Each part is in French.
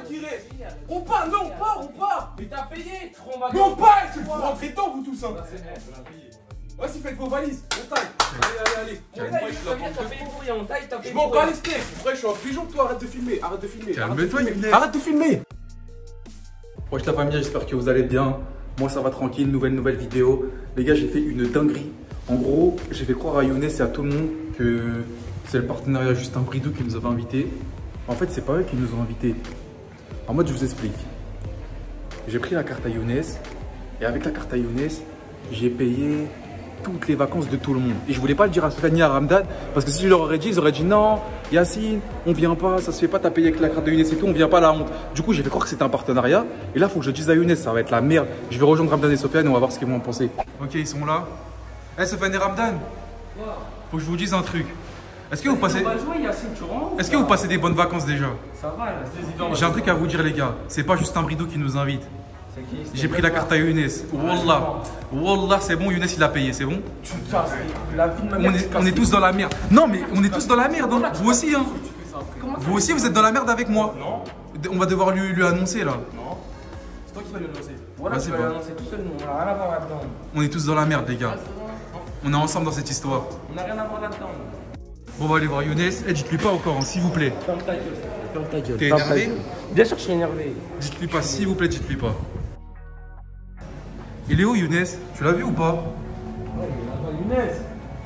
qui reste. On part, non, on part. Mais t'as payé, Mais on part, il faut rentrer dedans, vous tous. Vas-y, faites vos valises, on taille. Allez. Je m'en bats les steaks. Frère, je suis en prison, toi, arrête de filmer. Calme-toi, Arrête de filmer. Wesh la famille, j'espère que vous allez bien. Moi ça va tranquille, nouvelle vidéo. Les gars, j'ai fait une dinguerie. En gros, j'ai fait croire à Younes et à tout le monde que c'est le partenariat Justin Bridou qui nous avait invités. En fait, c'est pas eux qui nous ont invités. En mode, je vous explique. J'ai pris la carte à Younes et avec la carte à Younes, j'ai payé toutes les vacances de tout le monde. Et je voulais pas le dire à Sofiane ni à Ramdan parce que si je leur aurais dit, ils auraient dit non, Yacine, on vient pas, ça se fait pas, t'as payé avec la carte de Younes et tout, on vient pas à la honte. Du coup, j'ai fait croire que c'était un partenariat. Et là, faut que je dise à Younes, ça va être la merde. Je vais rejoindre Ramdan et Sofiane et on va voir ce qu'ils vont en penser. Ok, ils sont là. Eh, Sofiane et Ramdan, faut que je vous dise un truc. Est-ce que vous passez des bonnes vacances déjà? Ça va, J'ai un truc à vous dire, les gars. C'est pas Justin Bridou qui nous invite. J'ai pris la carte à Younes. Wallah, c'est bon, Younes il a payé, c'est bon. Tu casses la vie de ma mère. On est tous dans la merde. Non, mais on est tous dans la merde. Hein. Vous aussi, hein. Vous aussi, vous êtes dans la merde avec moi. Non. On va devoir lui annoncer là. Non. C'est toi qui vas lui annoncer. Voilà, tu vas lui annoncer tout seul, nous. On n'a rien à voir là-dedans. On est tous dans la merde, les gars. On est ensemble dans cette histoire. On n'a rien à voir là-dedans. Bon, on va aller voir Younes. Eh, dites-lui pas encore, hein, s'il vous plaît. Ferme ta gueule. Ferme ta gueule. T'es énervé? Bien sûr que je suis énervé. Dites-lui pas, s'il vous plaît, dites-lui pas. Il est où, Younes? Tu l'as vu ou pas? Ouais, mais Younes.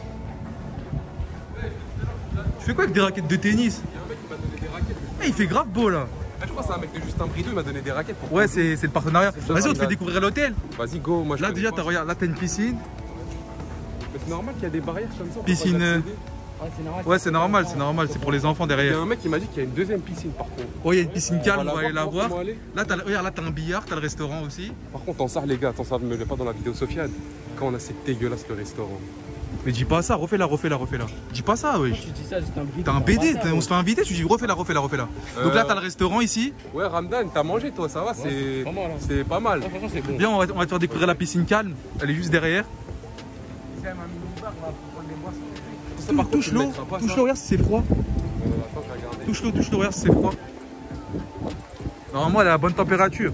Tu fais quoi avec des raquettes de tennis? Il y a un mec qui m'a donné des raquettes. Eh, il fait grave beau là. Je crois que c'est un mec de Justin Bridou, il m'a donné des raquettes. Ouais, c'est le partenariat. Vas-y, on te fait Ramdan. découvrir l'hôtel. Vas-y, go. Moi, je Là, connais déjà, pas. regarde, là, t'as une piscine. Mais c'est normal qu'il y a des barrières comme ça. on peut Piscine, pas y accéder. Ouais, c'est normal, c'est pour les enfants Il y a derrière. un mec qui m'a dit qu'il y a une deuxième piscine par contre. Oh, il y a une piscine calme, on va aller la voir. comment aller. Là, regarde, là, t'as un billard, t'as le restaurant aussi. Par contre, t'en sors les gars, t'en sors, me le pas dans la vidéo Sofiane. Quand on a cette dégueulasse le restaurant. Mais dis pas ça, refais-la. Dis pas ça, wesh. Tu dis ça, c'est un bridou. T'as un BD, on se fait inviter, tu dis refais-la. Donc là, t'as le restaurant ici. Ouais, Ramdan, t'as mangé toi, ça va, c'est pas mal, hein. c'est pas mal. Franchement, c'est bon. Viens, on va te faire découvrir la piscine calme. Elle est juste derrière. Touche l'eau, regarde si c'est froid. Attends, je vais regarder. Touche l'eau, regarde si c'est froid. Normalement, elle est à la bonne température.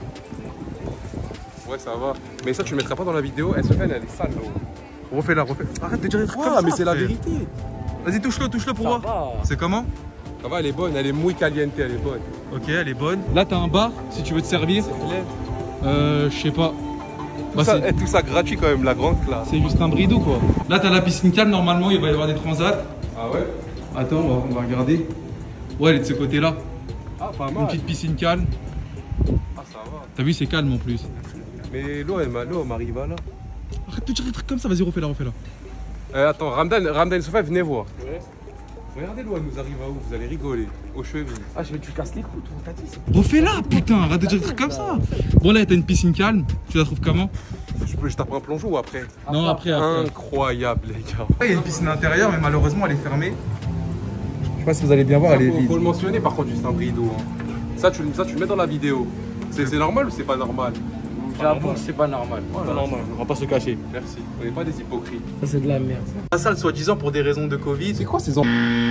Ouais, ça va. Mais ça, tu le mettras pas dans la vidéo. Elle, Sofiane, elle est sale l'eau. Refais-la. Arrête de dire des trucs comme Ah, ça. mais c'est la frère. vérité. Vas-y, touche-le pour voir. va. C'est comment? Ça va, elle est bonne, elle est muy caliente, elle est bonne. Ok, elle est bonne. Là, t'as un bar si tu veux te servir. Je sais pas. Tout ça gratuit quand même, la grande classe. C'est juste un bridou quoi. Là, t'as la piscine calme. Normalement, il va y avoir des transats. Ah ouais? Attends, on va regarder. Ouais, elle est de ce côté-là. Ah, pas Une mal. petite piscine calme. Ah, ça va. T'as vu, c'est calme en plus. Mais l'eau, elle m'arrive là. Arrête de dire des trucs comme ça. Vas-y, refais-la. Attends, Ramdan et Sofiane, venez voir. Ouais. Regardez l'eau, elle nous arrive à où? Vous allez rigoler. Aux chevilles. Ah, je vais tu casses les coups, t'as dit ça. Refais-la, putain. Arrête de dire des trucs comme ça. Bon, là, t'as une piscine calme. Tu la trouves comment? Je tape un plongeon ou après? Non, après. Incroyable, les gars. Il y a une piscine intérieure, mais malheureusement, elle est fermée. Je sais pas si vous allez bien voir, elle est vide. Faut le mentionner par contre, Justin Bridou. Hein. Ça, tu le mets dans la vidéo. C'est normal ou c'est pas normal? J'avoue que c'est pas normal. Voilà. C'est pas normal, on va pas se cacher. Merci. On n'est pas des hypocrites. Ça, c'est de la merde. La salle, soi-disant, pour des raisons de Covid. C'est quoi ces enfants?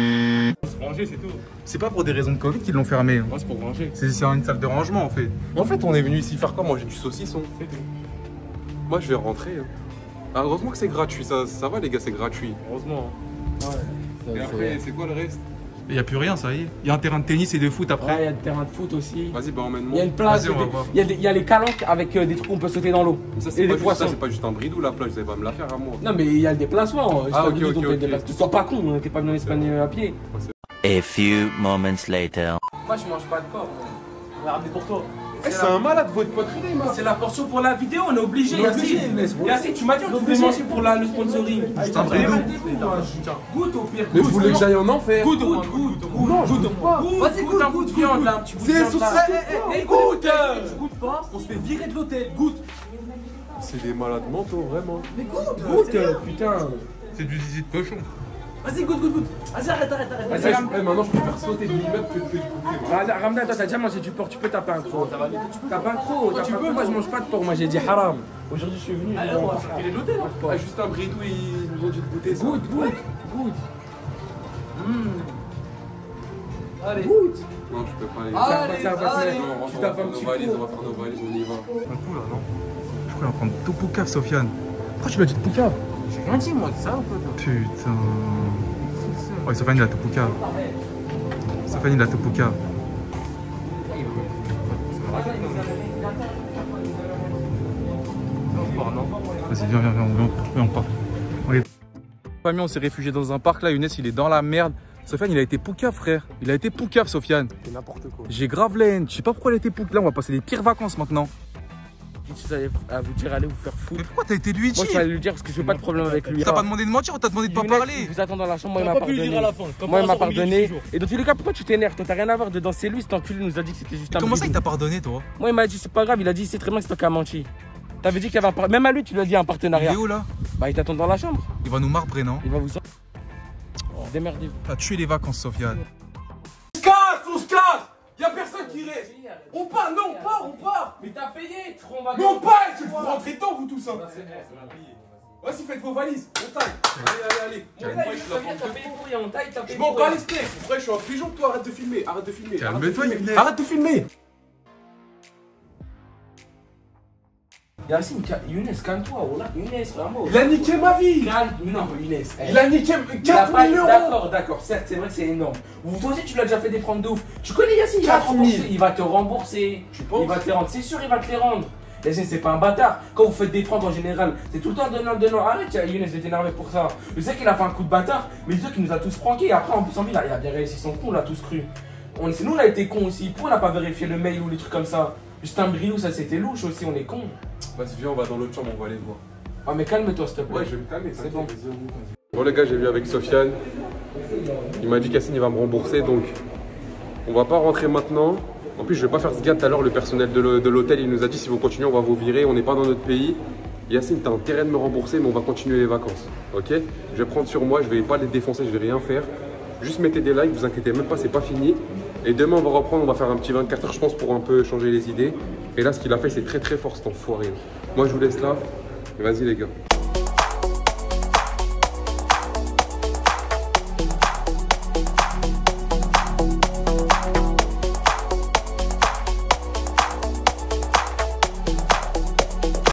Se ranger, c'est tout. C'est pas pour des raisons de Covid qu'ils l'ont fermée. Moi, c'est pour ranger. C'est une salle de rangement en fait. En fait, on est venu ici faire quoi? Manger du saucisson. C'est tout. Moi, je vais rentrer. Hein. Ah, heureusement que c'est gratuit. Ça va, les gars, c'est gratuit. Heureusement. Ouais. Et après, c'est quoi le reste? Il n'y a plus rien, ça y est. Il y a un terrain de tennis et de foot Ouais, après. il y a le terrain de foot aussi. Vas-y, bah Il y a emmène-moi. une plage, Vas-y, on va voir. il y a les calanques avec des trucs où on peut sauter dans l'eau. Ça, Et c'est des pas, juste, poissons. ça, c'est pas juste un bridou, la plage. Vous allez pas me la faire à moi. Non, mais il y a le déplacement. Ah, ok, Tu ok. sois pas con, on n'était pas venu en Espagne à pied. A few moments later. Moi, je mange pas de porc. Regardez pour toi. C'est un malade, votre poitrine, C'est la portion pour la vidéo, on est obligé. On est obligé, Yacine, tu m'as dit on devait manger pour le sponsoring. Juste un bridou. Goûte au pire. Mais vous voulez que j'aille en enfer? Goûte. Non, je goûte pas. Vas-y, goûte un bout de viande là, un petit bout de C'est viande saucisse. là. Et goûte. Tu goûtes pas, on se fait virer de l'hôtel. Goûte. C'est des malades mentaux, vraiment. Mais goûte, putain. C'est du zizi de cochon. Vas-y, goûte. Vas-y, arrête. Vas-y, maintenant, je préfère sauter de l'immeuble que de goûter. Ramdan, toi, t'as déjà mangé du porc, tu peux taper un croc. T'as pas un croc, moi je mange pas de porc, moi j'ai dit haram. Aujourd'hui, je suis venu. On va faire l'hôtel. Ah, juste un bridou, ils nous ont dit de goûter ça. Goûte. Allez. Non, tu peux pas aller. Ça va te mettre. Non, on Tu va tapes un faire nos petit valises, coup. on va faire nos valises, on y va. Un coup là, non? Je crois qu'il va prendre tout Poucave, Sofiane. Pourquoi tu lui as dit de Poucave? J'ai rien dit, moi, c'est ça ou quoi? Putain. Ouais, Sofiane, il a tout Poucave. Sofiane, il a tout Poucave. Vas-y, viens, on part. Famille, on s'est réfugié dans un parc là. Younes, il est dans la merde. Sofiane, il a été Poucave, frère. Il a été Poucave, Sofiane. C'est n'importe quoi. J'ai grave la haine. Je sais pas pourquoi il a été Poucave. Là, on va passer les pires vacances maintenant. Tu allais à vous dire, allez vous faire foutre. Mais pourquoi t'as été lui Moi, je vais aller lui dire parce que je veux pas de problème avec lui. T'as pas demandé de mentir, on t'a demandé de pas Younes, parler. Il vous attend dans la chambre, moi, il m'a pardonné. Moi, il m'a pardonné. Et dans tous les cas, pourquoi tu t'énerves? Toi, t'as rien à voir dedans. C'est lui, cet enculé, nous a dit que c'était juste un Comment ça, bridou. il t'a pardonné, toi? Moi, il m'a dit, c'est pas grave. Il a dit, c'est très bien que c'est toi qui as menti. T'avais dit qu'il y avait un même à lui, tu lui as dit un Il partenariat. est où là? Bah, il t'attend dans la chambre. Il va nous marbrer, non? Il va vous. Démerdez-vous. T'as tué les vacances, Sofiane. On se casse. Y'a personne qui reste. On part, non, on part. Mais t'as payé, Mais on part, il faut rentrer dedans, vous tous. Vas-y, faites vos valises. On taille. Allez. T'as payé pour rien, on taille, t'as payé Je m'en pour bats rien. les steaks. Frère, je suis en pigeon, toi, arrête de filmer. Calme-toi, Younes. Arrête de filmer. Yacine, Younes, calme-toi. Oh là, Younes, vraiment. Il a niqué ma vie. Calme, non, Younes. Il a niqué Il a 4 pas- 000 euros. D'accord, certes, c'est vrai que c'est énorme. Toi aussi, tu l'as déjà fait des prendre de ouf. Tu connais Yacine, il va te 4 000. rembourser. Il va te rembourser. Tu penses? Il va te les rendre, c'est sûr, il va te les rendre. Yacine, c'est pas un bâtard. Quand vous faites des pranks en général, c'est tout le temps donnant. Arrête, Younes, de t'énerver pour ça. Je sais qu'il a fait un coup de bâtard, mais dis-toi qu'il nous a tous pranké. Après, en plus, en vie, il a bien réussi son coup, on l'a tous cru. C'est nous, on a été cons aussi. Pourquoi on n'a pas vérifié le mail ou les trucs comme ça? Juste un brilou, ça c'était louche aussi, on est cons. Vas-y, viens, on va dans l'autre chambre, on va aller voir. Ah, mais calme-toi, s'il te plaît. Ouais, je vais me calmer, C'est bon. Bon les gars, j'ai vu avec Sofiane. Il m'a dit qu'Yacine il va me rembourser, donc on va pas rentrer maintenant. En plus, je vais pas faire ce gars tout à l'heure. Le personnel de l'hôtel, il nous a dit si vous continuez, on va vous virer. On n'est pas dans notre pays. Yacine, t'as intérêt de me rembourser, mais on va continuer les vacances. Ok? Je vais prendre sur moi, je vais pas les défoncer, je vais rien faire. Juste mettez des likes, vous inquiétez même pas, c'est pas fini. Et demain, on va reprendre, on va faire un petit 24 heures, je pense, pour un peu changer les idées. Et là, ce qu'il a fait, c'est très très fort cet enfoiré. Moi, je vous laisse là. Vas-y les gars.